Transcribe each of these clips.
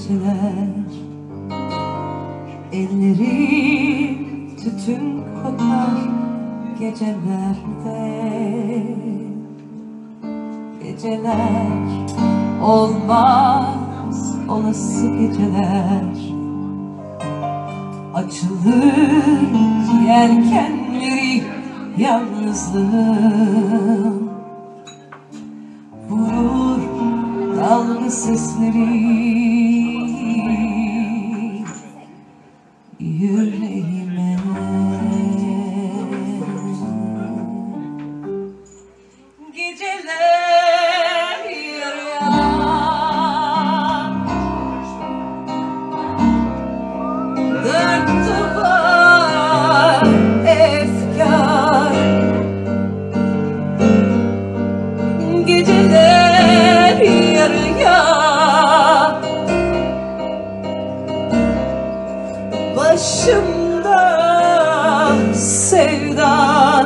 geceler, ellerim tütün kokar gecelerde. Geceler olmaz olası geceler, açılır yelkenleri yalnızlığım, vurur dalga sesleri yüreğime. Geceler yarıya dört duvar efkar, geceler yarıya başımda sevdan,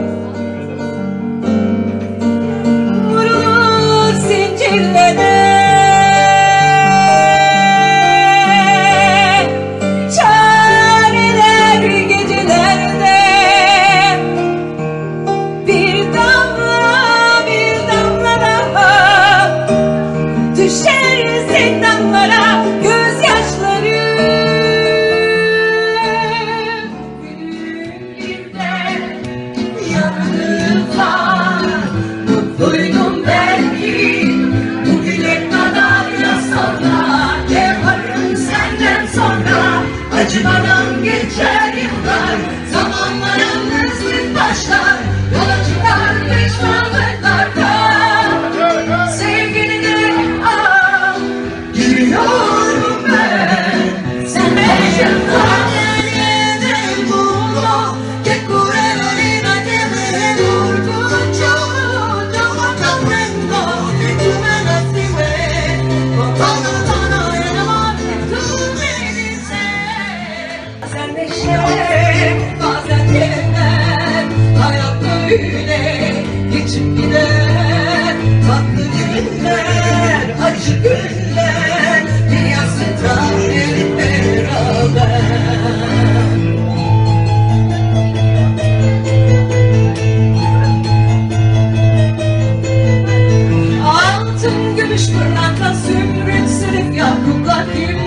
vurulur zincirlere çareler gecelerde. Bir damla daha düşer zindanlara gözyaşları. Mutluydum belki bugüne kadar, ya sonra yaparım senden sonra. Acımadan geçer yıllar, zamanla yalnızlık başlar, yola çıkar pişmanlıklarda. Sevgiline al, giriyorum ben, sen benim kalbimden bulma. Che curero di una tierra orgullo, yo comprendo que tú me lastimes, con todo el amor que tú me dices. Bazen neşe, bazen keder, hayat böyle geçip gider. Tatlı günler, acı günler, bir yastıkta hep beraber. Altın, gümüş, pırlanta, zümrüt, sırık, yakutlar, kim